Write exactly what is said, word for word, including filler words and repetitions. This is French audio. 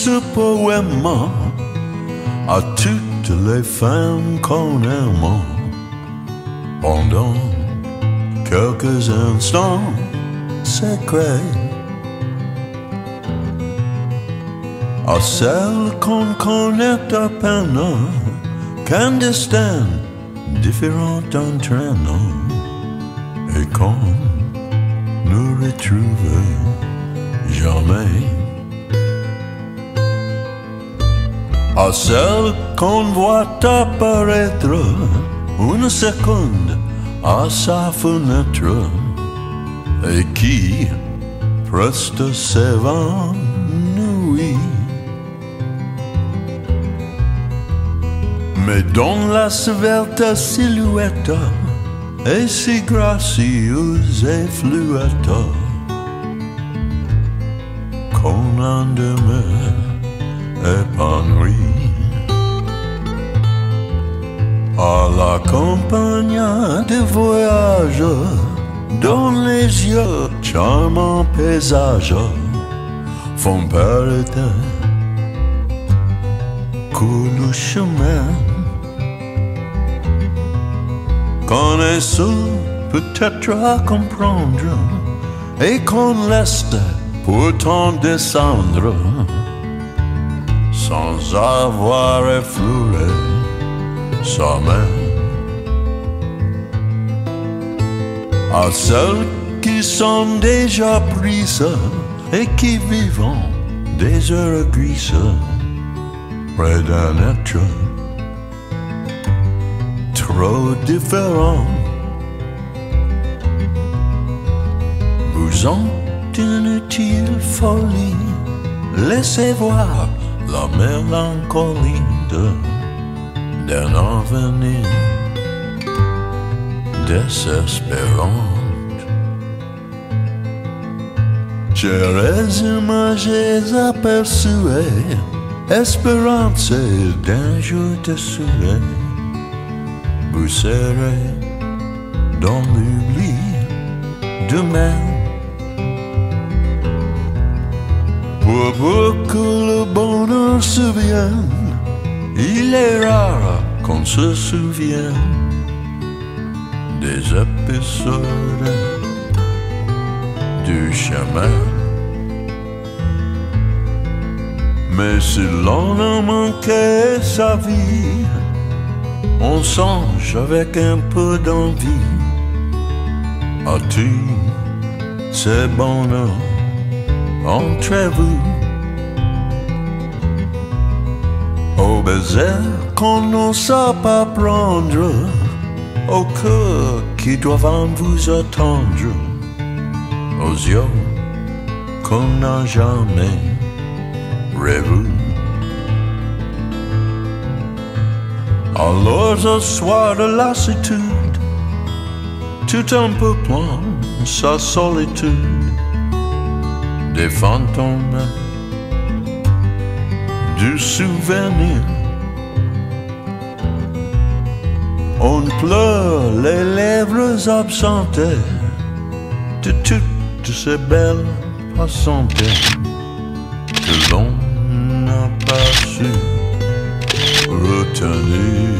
ce poème à toutes les femmes qu'on aime pendant quelques instants secrets, à celles qu'on connaît à peine, clandestines, différentes entraînant, et qu'on ne retrouve jamais. À celles qu'on voit apparaître une seconde à sa fenêtre et qui presque s'évanouit. Mais dont la svelte silhouette est si gracieuse et fluette qu'on en demeure épanoui. À la campagne de voyage, dans les yeux charmants paysages font perdre que le chemin qu'on est seul peut-être à comprendre et qu'on laisse pourtant descendre sans avoir effleuré sa main. À celles qui sont déjà prises et qui vivent des heures grises près d'un être trop différent, vous ont inutile folie, laissez voir la mélancolie d'un avenir désespérant. Chères images aperçues, espérance d'un jour de soleil, vous serez dans l'oubli demain. Pour peu que le bonheur se vienne, il est rare qu'on se souvienne des épisodes du chemin. Mais si l'on a manqué sa vie, on songe avec un peu d'envie à tous ces bonheurs entre vous, aux baisers qu'on n'ose pas prendre, aux cœurs qui doivent vous attendre, aux yeux qu'on n'a jamais rêvé. Alors au soir de lassitude, tout un peu plein sa solitude, des fantômes du souvenir. On pleure les lèvres absentées de toutes ces belles passantes que l'on n'a pas su retenir.